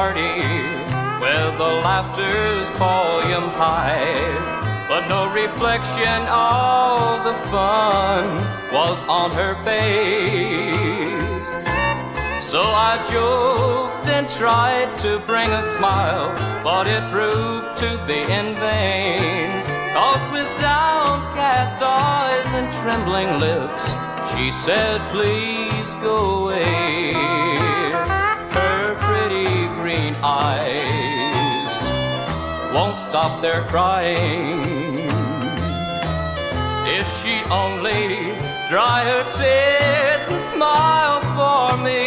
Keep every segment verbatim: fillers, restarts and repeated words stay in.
party with the laughter's volume high, but no reflection of the fun was on her face. So I joked and tried to bring a smile, but it proved to be in vain. 'Cause with downcast eyes and trembling lips, she said, please go away. Her pretty green eyes won't stop their crying. If she'd only dry her tears and smile for me,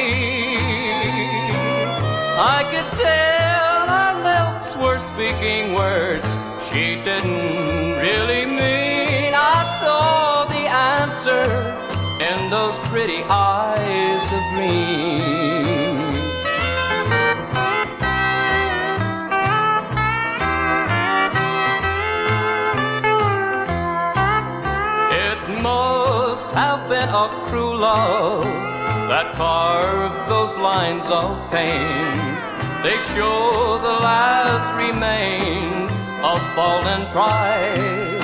I could tell her lips were speaking words she didn't really mean. I saw the answer in those pretty eyes of green. It must have been a cruel love that carved those lines of pain. They show the last remains of fallen pride,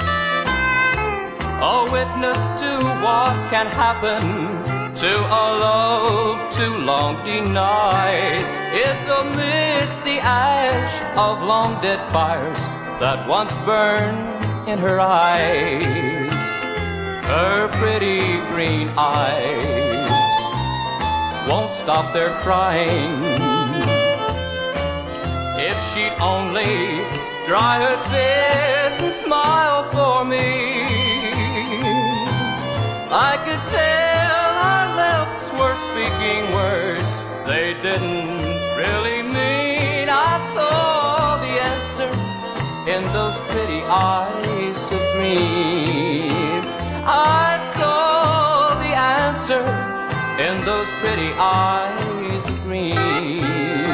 a witness to what can happen to a love too long denied. It's amidst the ash of long dead fires that once burned in her eyes. Her pretty green eyes won't stop their crying. If she'd only dry her tears and smile for me, I could tell her lips were speaking words they didn't really mean. I saw the answer in those pretty eyes of green. I saw the answer in those pretty eyes of green.